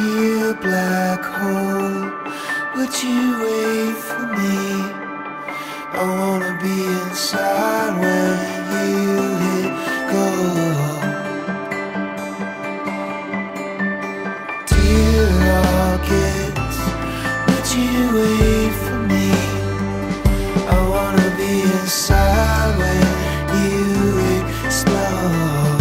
dear black hole, would you wait for me? I wanna be inside when you hit go. Dear rockets, would you wait for me? I wanna be inside when you explode.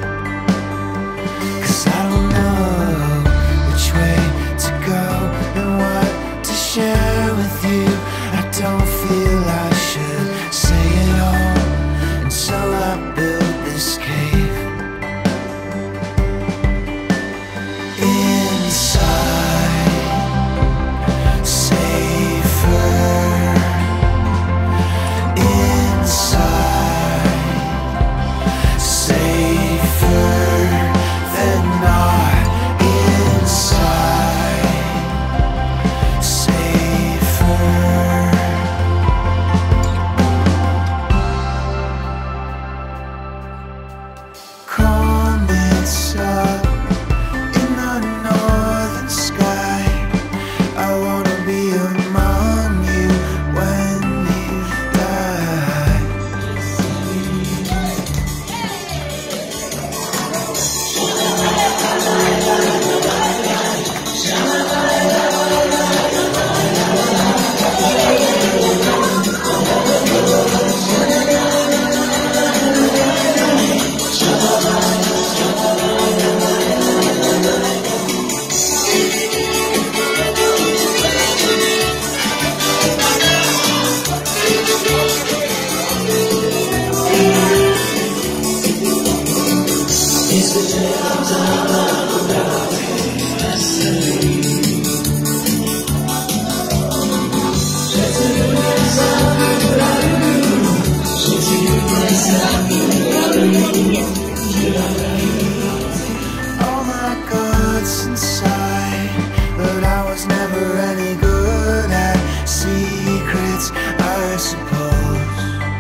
'Cause I don't know which way to go and what to share with you. I don't feel I should say it all, and so I built this cave. Inside, safer. Inside, safer than not. Inside, safer. Comets up in the northern sky. I wanna be among you when you die. All my guts inside, but I was never any good at secrets, I suppose.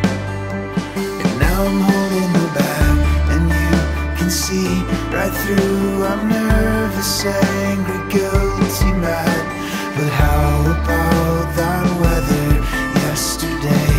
And now I'm holding you back, and you can see right through. I'm nervous, angry, guilty, mad. But how about that weather yesterday?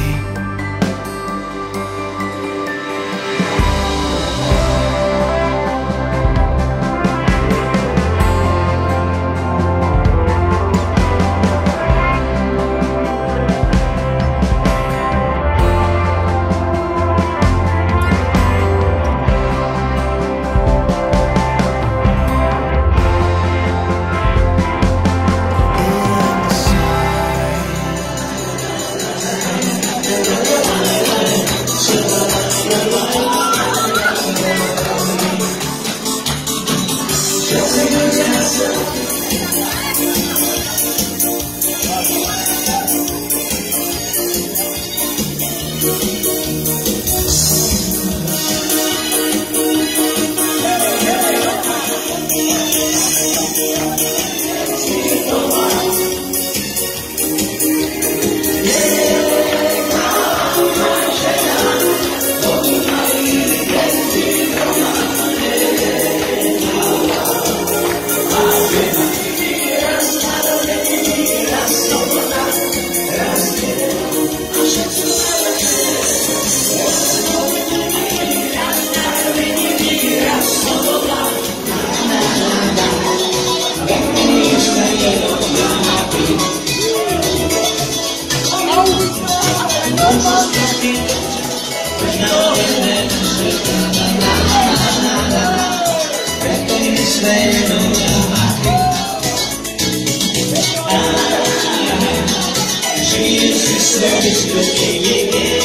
She is the